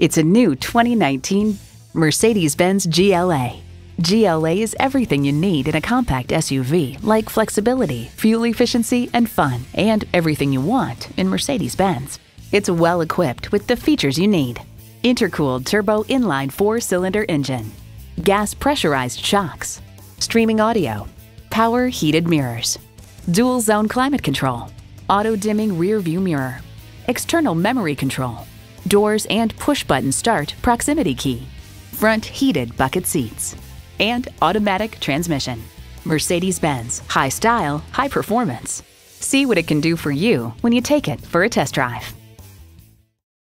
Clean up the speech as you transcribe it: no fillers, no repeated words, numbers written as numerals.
It's a new 2019 Mercedes-Benz GLA. GLA is everything you need in a compact SUV, like flexibility, fuel efficiency, and fun, and everything you want in Mercedes-Benz. It's well equipped with the features you need: intercooled turbo inline 4-cylinder engine, gas pressurized shocks, streaming audio, power heated mirrors, dual zone climate control, auto dimming rear view mirror, external memory control, doors and push button start proximity key, front heated bucket seats, and automatic transmission. Mercedes-Benz, high style, high performance. See what it can do for you when you take it for a test drive.